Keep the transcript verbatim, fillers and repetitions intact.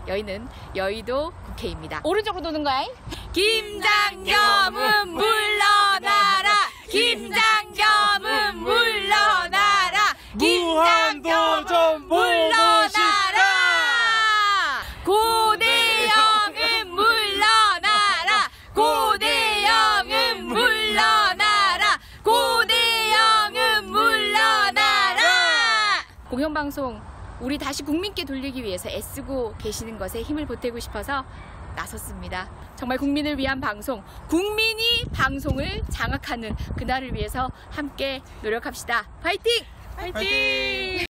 여기는 여의도 국회입니다. 오른쪽으로 도는 거야. 김장겸은 물러나라. 김장겸은 물러나라. 무한도전 물러나라. 고대영은 물러나라. 고대영은 물러나라. 고대영은 물러나라. 공영방송 우리 다시 국민께 돌리기 위해서 애쓰고 계시는 것에 힘을 보태고 싶어서 나섰습니다. 정말 국민을 위한 방송, 국민이 방송을 장악하는 그날을 위해서 함께 노력합시다. 파이팅! 파이팅!